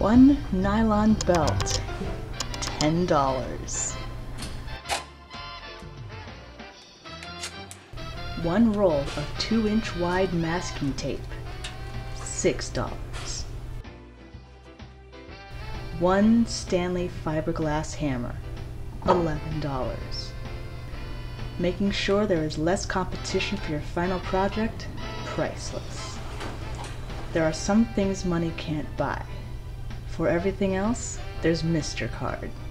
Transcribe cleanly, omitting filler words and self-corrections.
One nylon belt, $10. One roll of 2-inch wide masking tape, $6. One Stanley fiberglass hammer, $11. Making sure there is less competition for your final project, Priceless. There are some things money can't buy. For everything else, there's Mr. Card.